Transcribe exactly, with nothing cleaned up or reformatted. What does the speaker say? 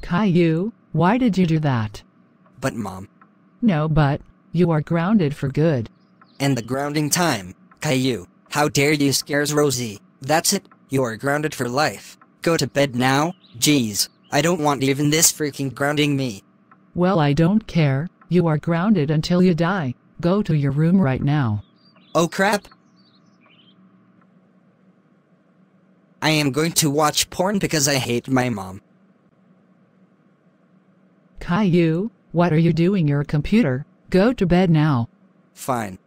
Caillou, why did you do that? But Mom. No, but you are grounded for good. And the grounding time. Caillou, how dare you scares Rosie? That's it, you are grounded for life. Go to bed now. Jeez, I don't want even this freaking grounding me. Well, I don't care. You are grounded until you die. Go to your room right now. Oh crap. I am going to watch porn because I hate my mom. Caillou, what are you doing your computer? Go to bed now. Fine.